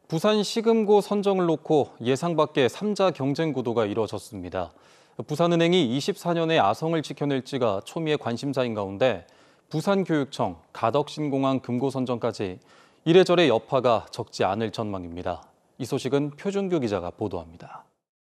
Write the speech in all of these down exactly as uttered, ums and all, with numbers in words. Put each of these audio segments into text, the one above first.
부산 시금고 선정을 놓고 예상 밖의 삼자 경쟁 구도가 이뤄졌습니다. 부산은행이 이십사 년의 아성을 지켜낼지가 초미의 관심사인 가운데 부산교육청, 가덕신공항 금고 선정까지 이래저래 여파가 적지 않을 전망입니다. 이 소식은 표준규 기자가 보도합니다.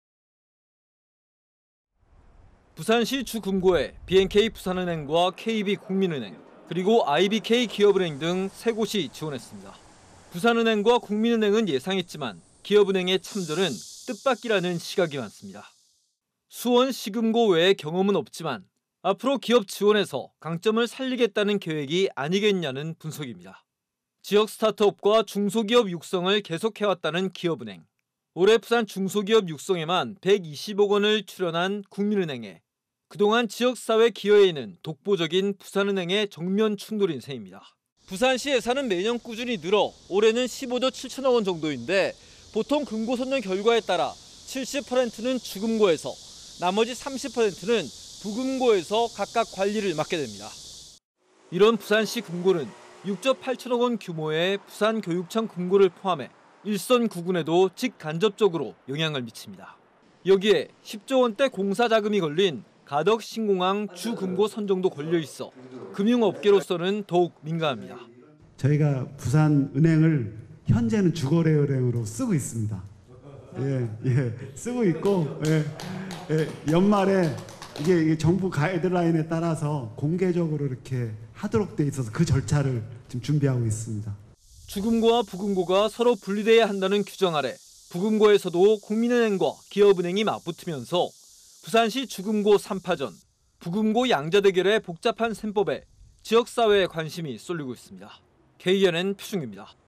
부산시 주금고에 비엔케이 부산은행과 케이비국민은행, 그리고 아이비케이 기업은행 등 세 곳이 지원했습니다. 부산은행과 국민은행은 예상했지만 기업은행의 참전은 뜻밖이라는 시각이 많습니다. 수원 시금고 외에 경험은 없지만 앞으로 기업 지원에서 강점을 살리겠다는 계획이 아니겠냐는 분석입니다. 지역 스타트업과 중소기업 육성을 계속해왔다는 기업은행. 올해 부산 중소기업 육성에만 백이십억 원을 출연한 국민은행에 그동안 지역사회 기여에는 독보적인 부산은행의 정면 충돌인 셈입니다. 부산시 예산은 매년 꾸준히 늘어 올해는 십오조 칠천억 원 정도인데 보통 금고 선정 결과에 따라 칠십 퍼센트는 주금고에서 나머지 삼십 퍼센트는 부금고에서 각각 관리를 맡게 됩니다. 이런 부산시 금고는 육조 팔천억 원 규모의 부산교육청 금고를 포함해 일선 구군에도 직간접적으로 영향을 미칩니다. 여기에 십조 원대 공사 자금이 걸린 가덕신공항 주금고 선정도 걸려 있어 금융업계로서는 더욱 민감합니다. 저희가 부산은행을 현재는 주거래은행으로 쓰고 있습니다. 예, 예, 쓰고 있고 예, 예, 연말에 이게, 이게 정부 가이드라인에 따라서 공개적으로 이렇게 하도록 돼 있어서 그 절차를 지금 준비하고 있습니다. 주금고와 부금고가 서로 분리돼야 한다는 규정 아래 부금고에서도 국민은행과 기업은행이 맞붙으면서 부산시 주금고 삼 파전, 부금고 양자 대결의 복잡한 셈법에 지역사회의 관심이 쏠리고 있습니다. 케이엔엔 표준규입니다.